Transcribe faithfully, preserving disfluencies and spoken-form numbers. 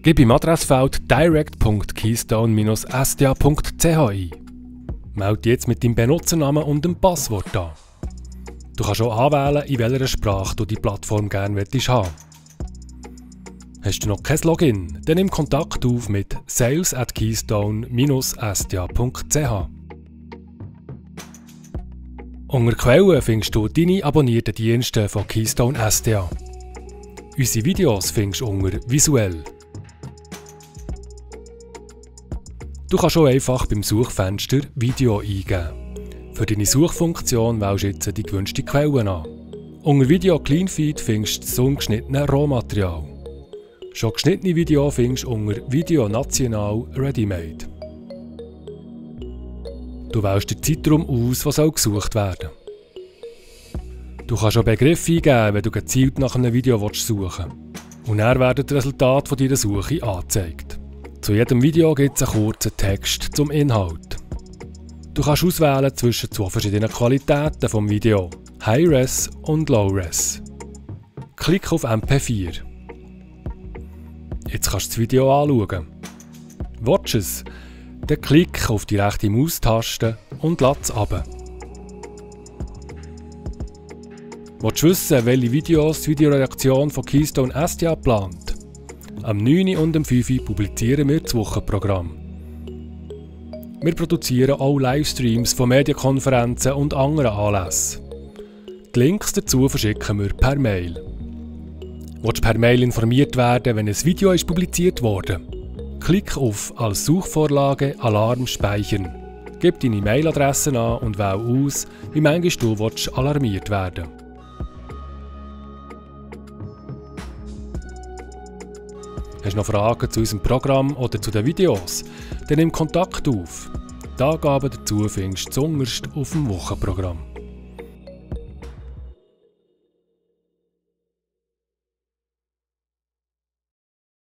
Gib im Adressfeld direct punkt keystone Bindestrich s d a punkt c h ein. Melde jetzt mit deinem Benutzernamen und dem Passwort an. Du kannst auch anwählen, in welcher Sprache du die Plattform gerne möchtest haben. Hast du noch kein Login? Dann nimm Kontakt auf mit sales at keystone Bindestrich s d a punkt c h. Unter Quellen findest du deine abonnierten Dienste von Keystone S D A. Unsere Videos findest du unter Visuell. Du kannst auch einfach beim Suchfenster Video eingeben. Für deine Suchfunktion wählst du jetzt die gewünschte Quelle an. Unter Video Cleanfeed findest du das ungeschnittene Rohmaterial. Schon geschnittene Video findest du unter Video National Ready-Made. Du wählst den Zeitraum aus, was soll gesucht werden. Du kannst auch Begriffe eingeben, wenn du gezielt nach einem Video suchen willst. Und dann werden die Resultate von deiner Suche angezeigt. Zu jedem Video gibt es einen kurzen Text zum Inhalt. Du kannst auswählen zwischen zwei verschiedenen Qualitäten des Videos, High-Res und Low-Res. Klick auf M P vier. Jetzt kannst du das Video anschauen. Willst du es? Dann klick auf die rechte Maustaste und lad es runter. Willst du wissen, welche Videos die Videoredaktion von Keystone S D A plant? Am neun und am fünf publizieren wir das Wochenprogramm. Wir produzieren auch Livestreams von Medienkonferenzen und anderen Anlässen. Die Links dazu verschicken wir per Mail. Willst du per Mail informiert werden, wenn ein Video ist publiziert wurde? Klick auf «Als Suchvorlage Alarm speichern». Gib deine Mailadresse an und wähle aus, wie manchmal du willst alarmiert werden. Hast du noch Fragen zu unserem Programm oder zu den Videos? Dann nimm Kontakt auf. Die Angaben dazu findest du zuunterst auf dem Wochenprogramm.